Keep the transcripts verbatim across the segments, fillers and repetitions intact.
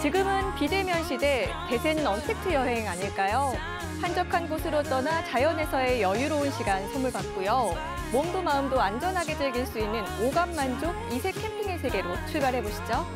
지금은 비대면 시대, 대세는 언택트 여행 아닐까요? 한적한 곳으로 떠나 자연에서의 여유로운 시간 선물 받고요. 몸도 마음도 안전하게 즐길 수 있는 오감 만족 이색 캠핑의 세계로 출발해 보시죠.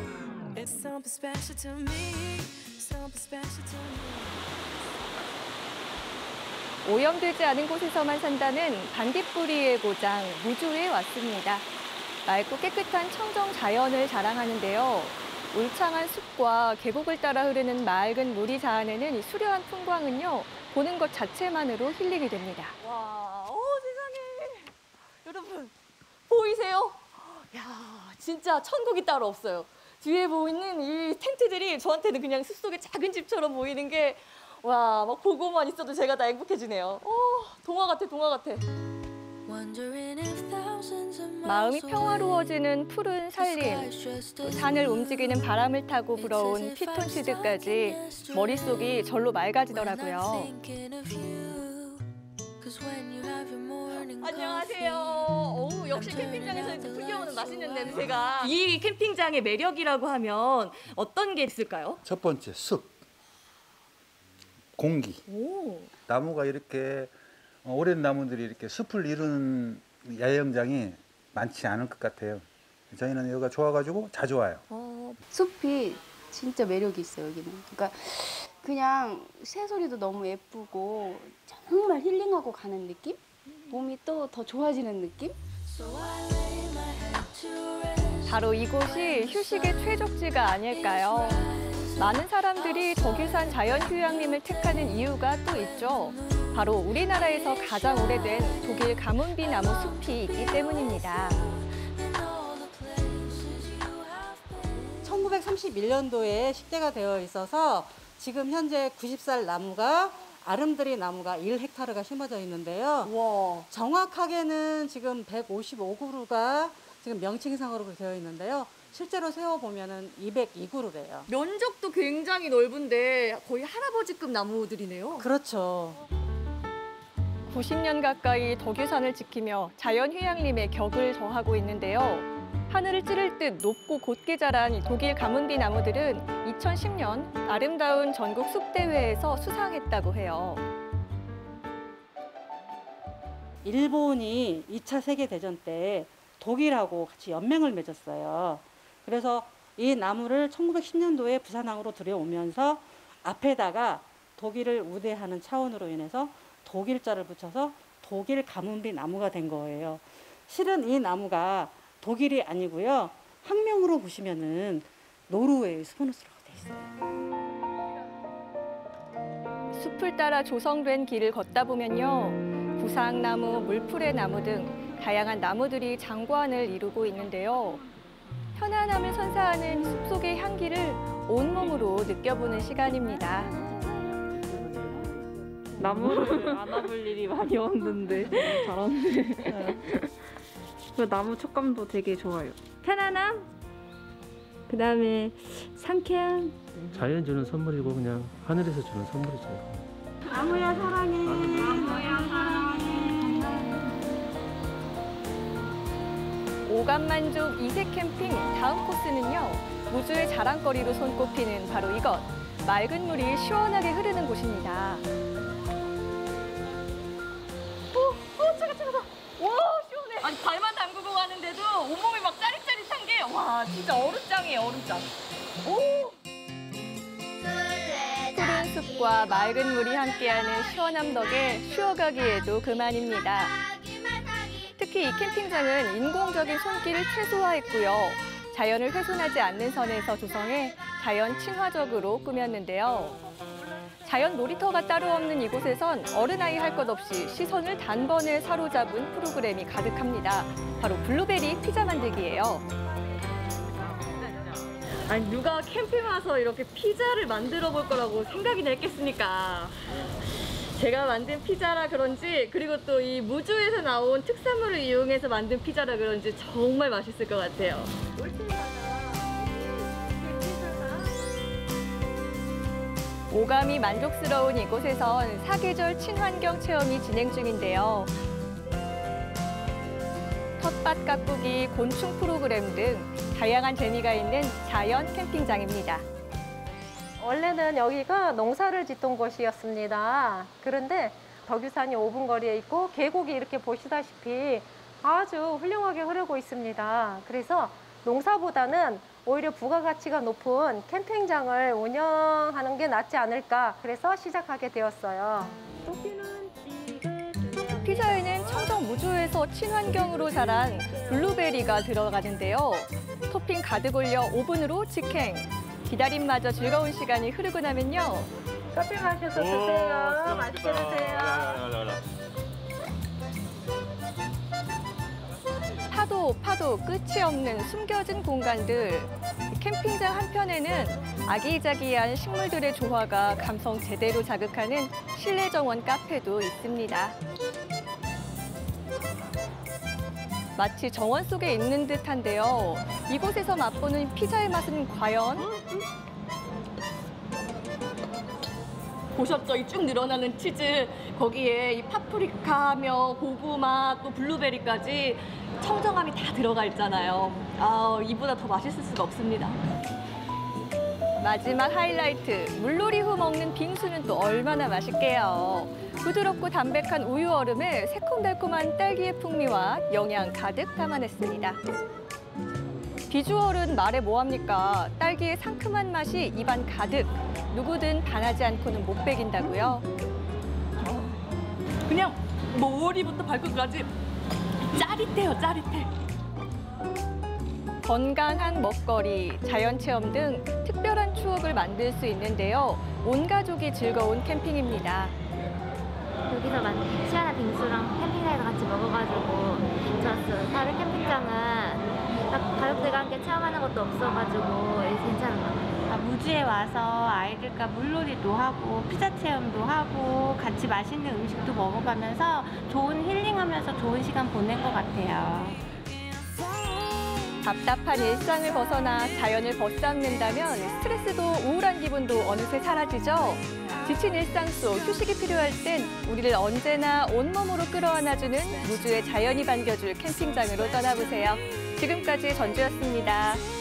오염되지 않은 곳에서만 산다는 반딧불이의 고장 무주에 왔습니다. 맑고 깨끗한 청정 자연을 자랑하는데요. 울창한 숲과 계곡을 따라 흐르는 맑은 물이 자아내는 이 수려한 풍광은요. 보는 것 자체만으로 힐링이 됩니다. 와, 오 세상에. 여러분, 보이세요? 야, 진짜 천국이 따로 없어요. 뒤에 보이는 이 텐트들이 저한테는 그냥 숲속의 작은 집처럼 보이는 게 와, 막 보고만 있어도 제가 다 행복해지네요. 오, 동화 같아, 동화 같아. 마음이 평화로워지는 푸른 산림, 또 산을 움직이는 바람을 타고 불어온 피톤치드까지 머릿속이 절로 맑아지더라고요. 안녕하세요. 오, 역시 캠핑장에서 풍겨오는 맛있는 냄새가. 이 캠핑장의 매력이라고 하면 어떤 게 있을까요? 첫 번째, 숲, 공기. 오. 나무가 이렇게 오랜 나무들이 이렇게 숲을 이루는 야영장이 많지 않을 것 같아요. 저희는 여기가 좋아가지고 자주 와요. 어, 숲이 진짜 매력이 있어요, 여기는. 그러니까 그냥 새소리도 너무 예쁘고 정말 힐링하고 가는 느낌? 몸이 또 더 좋아지는 느낌? 바로 이곳이 휴식의 최적지가 아닐까요? 많은 사람들이 덕유산 자연휴양림을 택하는 이유가 또 있죠. 바로 우리나라에서 가장 오래된 독일 가문비 나무 숲이 있기 때문입니다. 천구백삼십일 년도에 식재가 되어 있어서 지금 현재 구십 살 나무가 아름드리 나무가 일 헥타르가 심어져 있는데요. 와. 정확하게는 지금 백오십오 그루가 지금 명칭상으로 되어 있는데요. 실제로 세워보면은 이백이 그루래요. 면적도 굉장히 넓은데 거의 할아버지급 나무들이네요. 그렇죠. 구십 년 가까이 덕유산을 지키며 자연휴양림의 격을 더하고 있는데요. 하늘을 찌를 듯 높고 곧게 자란 이 독일 가문비 나무들은 이천십 년 아름다운 전국 숲대회에서 수상했다고 해요. 일본이 이 차 세계대전 때 독일하고 같이 연맹을 맺었어요. 그래서 이 나무를 천구백십 년도에 부산항으로 들여오면서 앞에다가 독일을 우대하는 차원으로 인해서 독일자를 붙여서 독일 가문비 나무가 된 거예요. 실은 이 나무가 독일이 아니고요. 학명으로 보시면은 노르웨이 스포누스라고 돼 있어요. 숲을 따라 조성된 길을 걷다 보면요. 구상나무, 물풀의 나무 등 다양한 나무들이 장관을 이루고 있는데요. 편안함을 선사하는 숲속의 향기를 온몸으로 느껴보는 시간입니다. 나무를 안아볼 일이 많이 없는데 잘하네. 그 나무 촉감도 되게 좋아요. 편안함, 그 다음에 상쾌함. 자연 주는 선물이고 그냥 하늘에서 주는 선물이죠. 나무야 사랑해. 나무야 사랑해. 오감만족 이색 캠핑 다음 코스는요. 무주의 자랑거리로 손꼽히는 바로 이것. 맑은 물이 시원하게 흐르는 곳입니다. 오, 오, 차가 차가. 와, 시원해. 아니 발만 담그고 가는데도 온몸이 막 짜릿짜릿한 게 와, 진짜 얼음장이에요, 얼음장. 오. 푸른 숲과 맑은 물이 함께하는 시원함 덕에 쉬어가기에도 그만입니다. 특히 이 캠핑장은 인공적인 손길을 최소화했고요. 자연을 훼손하지 않는 선에서 조성해 자연 친화적으로 꾸몄는데요. 자연 놀이터가 따로 없는 이곳에선 어른아이 할 것 없이 시선을 단번에 사로잡은 프로그램이 가득합니다. 바로 블루베리 피자 만들기예요. 아니 누가 캠핑 와서 이렇게 피자를 만들어 볼 거라고 생각이나 했겠습니까? 제가 만든 피자라 그런지 그리고 또 이 무주에서 나온 특산물을 이용해서 만든 피자라 그런지 정말 맛있을 것 같아요. 오감이 만족스러운 이곳에선 사계절 친환경 체험이 진행 중인데요. 텃밭 가꾸기, 곤충 프로그램 등 다양한 재미가 있는 자연 캠핑장입니다. 원래는 여기가 농사를 짓던 곳이었습니다. 그런데 덕유산이 오 분 거리에 있고 계곡이 이렇게 보시다시피 아주 훌륭하게 흐르고 있습니다. 그래서 농사보다는 오히려 부가가치가 높은 캠핑장을 운영하는 게 낫지 않을까 그래서 시작하게 되었어요. 피자에는 청정 무주에서 친환경으로 자란 블루베리가 들어가는데요. 토핑 가득 올려 오븐으로 직행. 기다림마저 즐거운 시간이 흐르고 나면요. 커피 마셔서 드세요. 맛있게 드세요. 파도 파도 끝이 없는 숨겨진 공간들. 캠핑장 한편에는 아기자기한 식물들의 조화가 감성 제대로 자극하는 실내 정원 카페도 있습니다. 마치 정원 속에 있는 듯한데요. 이곳에서 맛보는 피자의 맛은 과연? 보셨죠? 이 쭉 늘어나는 치즈, 거기에 이 파프리카며 고구마, 또 블루베리까지 청정함이 다 들어가 있잖아요. 아, 이보다 더 맛있을 수가 없습니다. 마지막 하이라이트, 물놀이 후 먹는 빙수는 또 얼마나 맛있게요. 부드럽고 담백한 우유 얼음에 새콤달콤한 딸기의 풍미와 영양 가득 담아냈습니다. 비주얼은 말해 뭐합니까? 딸기의 상큼한 맛이 입안 가득. 누구든 반하지 않고는 못 배긴다고요. 그냥 머리부터 발끝까지 짜릿해요, 짜릿해. 건강한 먹거리, 자연체험 등 특별한 추억을 만들 수 있는데요. 온 가족이 즐거운 캠핑입니다. 여기서 만 시원한 빙수랑 캠핑장에서 같이 먹어가지고 좋았어요. 다른 캠핑장은 딱 가족들과 함께 체험하는 것도 없어가지고 괜찮은 것 같아요. 아, 무주에 와서 아이들과 물놀이도 하고 피자 체험도 하고 같이 맛있는 음식도 먹어가면서 좋은 힐링하면서 좋은 시간 보낸 것 같아요. 답답한 일상을 벗어나 자연을 벗삼는다면 스트레스도 우울한 기분도 어느새 사라지죠. 지친 일상 속 휴식이 필요할 땐 우리를 언제나 온몸으로 끌어안아주는 무주의 자연이 반겨줄 캠핑장으로 떠나보세요. 지금까지 전주였습니다.